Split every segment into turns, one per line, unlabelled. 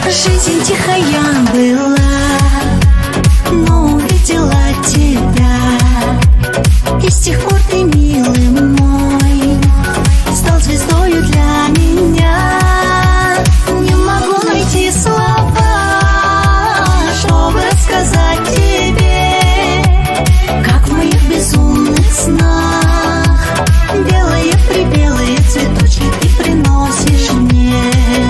Жизнь тихая была, но увидела тебя, и с тех пор ты, милый мой, стал звездою для меня. Не могу найти слова, чтобы рассказать тебе, как в моих безумных снах белые-пребелые цветочки ты приносишь мне.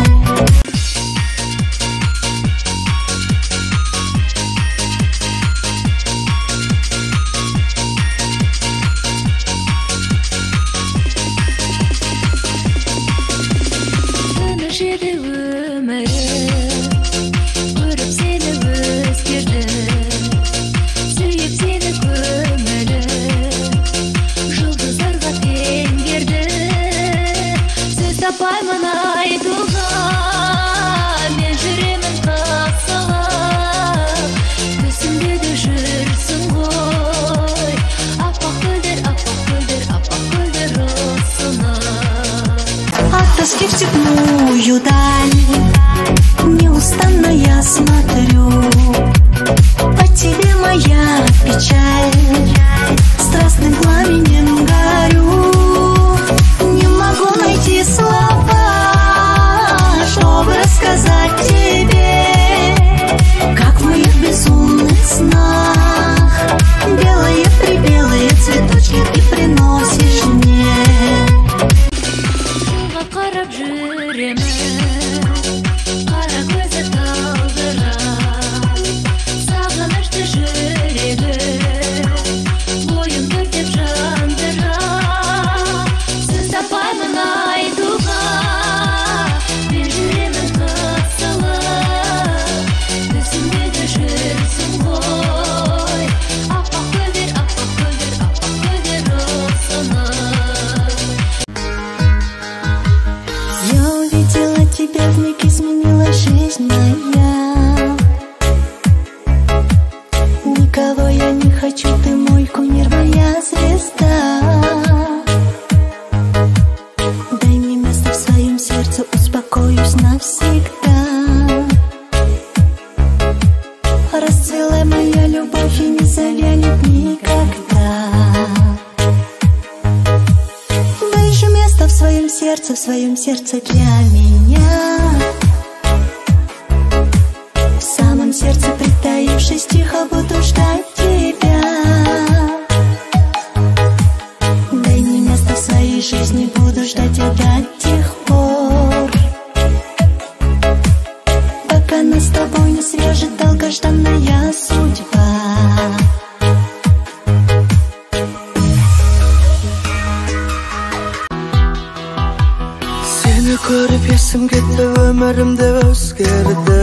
В степную даль неустанно я смотрю, по тебе моя печаль страстным пламенем горю. Не могу найти слова, чтобы рассказать тебе, как в моих безумных снах белые-пребелые цветочки ты приносишь мне. Вмиг изменила жизнь моя. Никого я не хочу, ты мой кумир, моя звезда. Дай мне место в своем сердце, успокоюсь навсегда. Расцвела моя любовь и не завянет никогда. Дай же место в своем сердце для меня. В самом сердце притаившись, тихо буду ждать тебя. Дай мне место в своей жизни, буду ждать я до тех пор, пока нас с тобой не свяжет долгожданная судьба.
Seni görüp есім кетті, өмірімде өзгерді.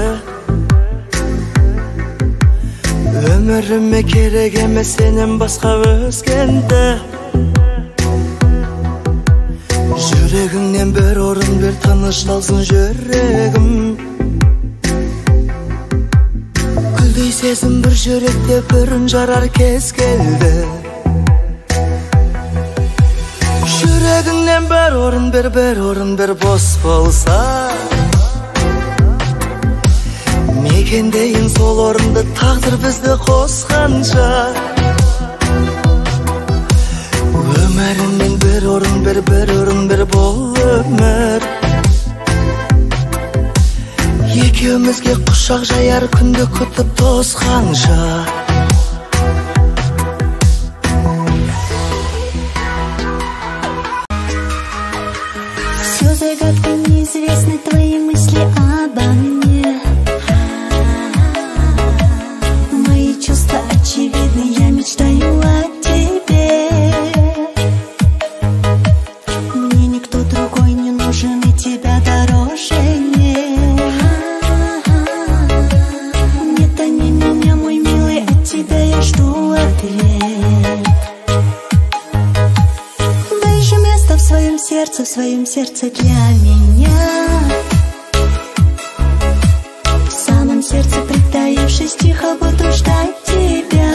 Өміріме керек емес сенен басқа өзгенді. Жүрегіңнен бір орын бер, тынышталсын жүрегім. Гүлдей сезім бір жүректе, бүрін жарар кез келді. Жүрегіңнен бір орын бер, бос болса. Мекендейін сол орынды, тағдыр бізді қосқанша. Өмірімнен бір орын бер, бол өмір. Екеумізге құшақ жаяр күнді күтіп тосқанша.
Все загадка неизвестны, твои мысли обо мне. Мои чувства очевидны, я мечтаю о тебе. Мне никто другой не нужен, и тебя дороже нет. Нет, они меня, мой милый, от тебя я жду ответ. Дай же место в своем сердце для меня. В самом сердце притаившись, тихо буду ждать тебя.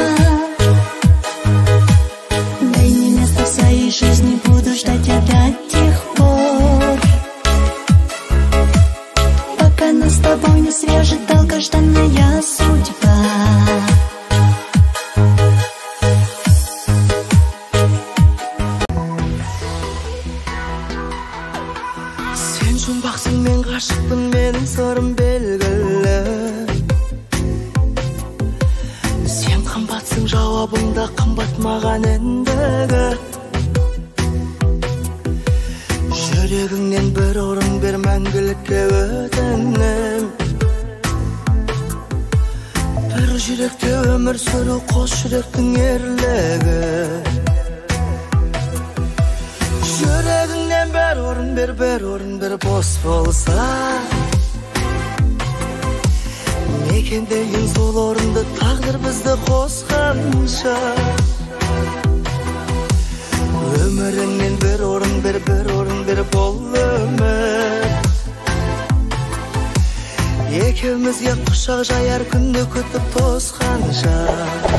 Дай мне место в своей жизни, буду ждать я до тех пор, пока когда нас с тобой не свяжет долгожданная судьба.
Sen жұмбақсың, мен ғашықпын, менің сырым белгілі. Сен қымбатсың, жауабың да қымбат маған ендігі. Жүрегіңнен бір орын бер, мәңгілікке өтінем. Бір жүректе өмір сүру қос жүректің ерлігі. Жүрегіңнен бір орын бер, бір орын бер, бос болса. Мекендеген сол орынды тағдыр бізді қосқанша. Өміріңнен бір орын бер, бір орын бер, бол өмір. Екеумізге құшақ жаяр күнді күтіп тосқанша.